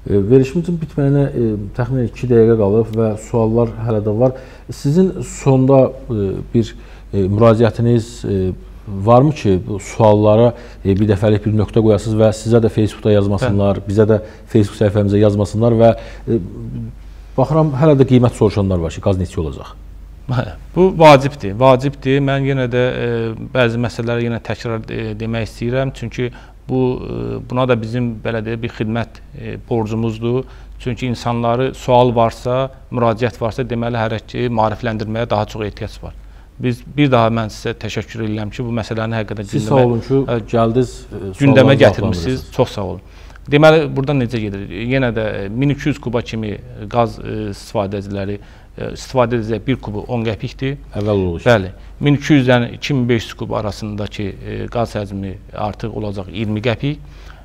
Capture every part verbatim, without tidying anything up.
Verilişimizin bitməyinə təxminən iki dəqiqə qalıb və suallar hələ də var. Sizin sonda bir müraciətiniz varmı ki, bu suallara bir dəfəlik bir nöqtə qoyasınız və sizə də Facebookda yazmasınlar, Bəli. bizə də Facebook səhifəmizə yazmasınlar və baxıram, hələ də qiymət soruşanlar var ki, qaz neçə olacaq? Bu vacibdir, vacibdir. Mən yenə də e, bəzi məsələləri yenə təkrar e, demək istəyirəm. Çünki bu, e, buna da bizim belə deyə bir xidmət e, borcumuzdur. Çünki insanları sual varsa, müraciət varsa, deməli hər ki, maarifləndirməyə daha çox ehtiyac var. Biz bir daha mən sizə təşəkkür edirəm ki, bu məsələni həqiqətən Siz sağ olun ki, gəldiniz, gündəmə gətirmişsiniz. Çox sağ olun. Deməli, buradan necə gedir? Yenə də min iki yüz kuba kimi qaz istifadəçiləri istifadə edəcək bir kubu on qəpikdir. Əvvəl olur. Bəli. min iki yüzdən iki min beş yüz kub arasındakı qaz həcmi artıq olacaq iyirmi qəpik.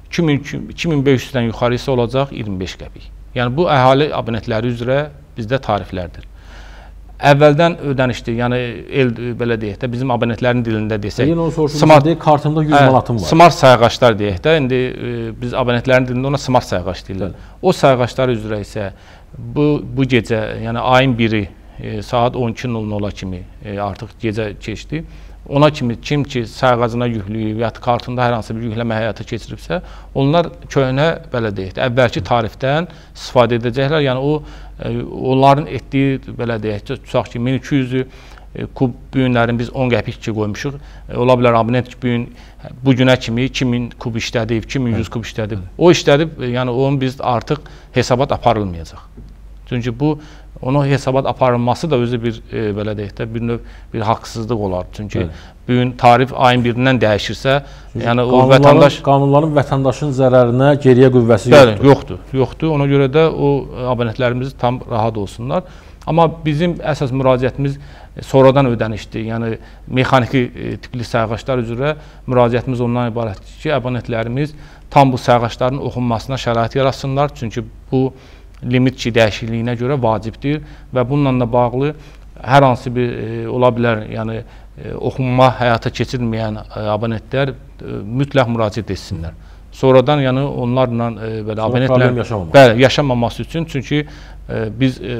iki min beş yüzdən yuxarı isə olacaq iyirmi beş qəpik. Yəni bu əhali abonentləri üzrə bizdə tariflərdir. Əvvəldən ödənişdir, yəni el belə deyək də, bizim abonentlərin dilində desək, Yeni onu soruşursunuz, deyək, kartımda yüz manatım var. Smart sayğaçlar deyək də, indi e, biz abonentlərin dilində ona smart sayğaç deyirlər. O sayğaçlar üzrə isə bu, bu gecə, yəni ayın biri e, saat on iki nol nola kimi e, artıq gecə keçdi. Ona kimi kim ki sayğacına yüklüyüb ya da kartında hər hansı bir yükləmə həyata keçiribsə, onlar köhnə belə deyək də, əvvəlki tarifdən istifadə edəcəklər. Yəni o onların etdiyi belə deyək ki, tutaq ki, min iki yüz kub bu günlərin biz on qəpik ki qoymuşuq. Ola bilər abonent bu gün bu günə kimi iki min kub işlədib, iki min yüz kub işlədib. O işlədib, yəni onun biz artıq hesabat aparılmayacaq. Çünki bu onun hesabat aparılması da özü bir e, belə deyək də bir növ bir haqsızlıq olar. Çünki Bəli. bu gün tarif ayın birindən dəyişirsə, Çünki yəni o vətəndaş qanunların vətəndaşın zərərinə geriyə qüvvəsi Bəli, yoxdur. yoxdur. Yoxdur. Ona görə də o abonentlərimiz tam rahat olsunlar. Amma bizim əsas müraciətimiz sonradan ödənişdir. Yəni mexaniki e, tipli sayğaçlar üzrə müraciətimiz ondan ibarətdir ki, abonentlərimiz tam bu sayğaçların oxunmasına şərait yaratsınlar. Çünki bu limit ki, dəyişikliyinə görə vacibdir və bununla da bağlı hər hansı bir e, ola bilər, yəni e, oxunma həyata keçirməyən e, abonentlər e, mütləq müraciət etsinlər. Sonradan yəni onlarla e, belə abonentlər bəli, yaşamaması üçün, çünki e, biz e,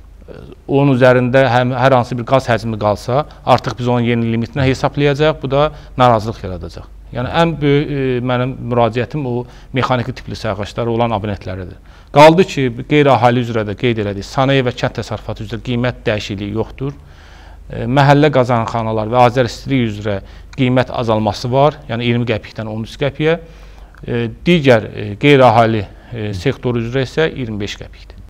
onun üzərində həm, hər hansı bir qaz həcmi qalsa, artıq biz onun yeni limitinə hesablayacaq, bu da narazılıq yaradacaq. Yəni ən böyük e, mənim müraciətim o mexaniki tipli sayğaçları olan abonentləridir. Qaldı ki, qeyri-əhali üzrə də qeyd elədik, sənaye və kənd təsərrüfatı üzrə qiymət dəyişikliyi yoxdur. E, məhəllə qazanxanalar və azəristilik üzrə qiymət azalması var, yəni iyirmi qəpikdən on üç qəpiyə. E, digər e, qeyri-əhali e, sektoru üzrə isə iyirmi beş qəpikdir.